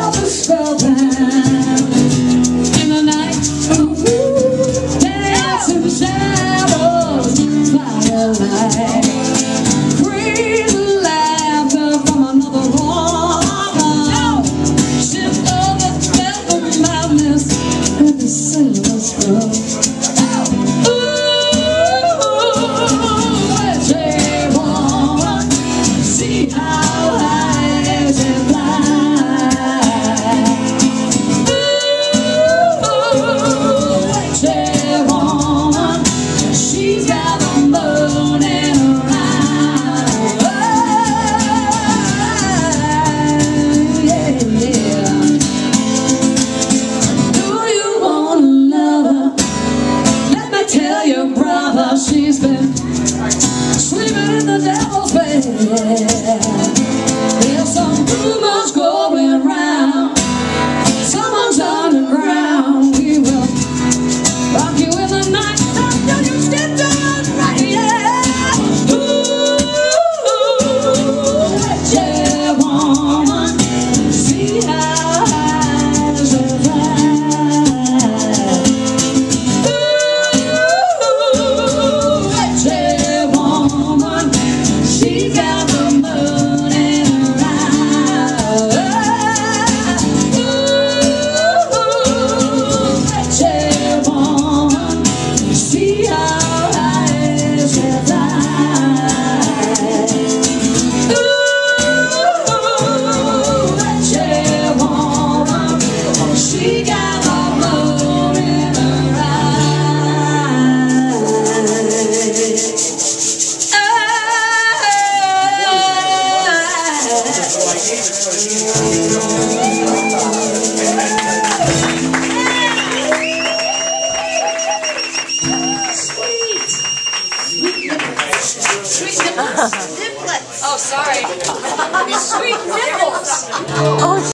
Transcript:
love is spellbound in the night. Dance in the shadows, firelight. Crazy laughter from another woman. Shift over death of madness in the sailor's club. She's been sleeping in the devil's bed. There's some rumors going round. Someone's underground. We will rock you in the night until you step down right, yeah. Ooh, yeah, woman. See how eyes are fly. Sweet nipples. Oh, sorry. Sweet nipples. Oh.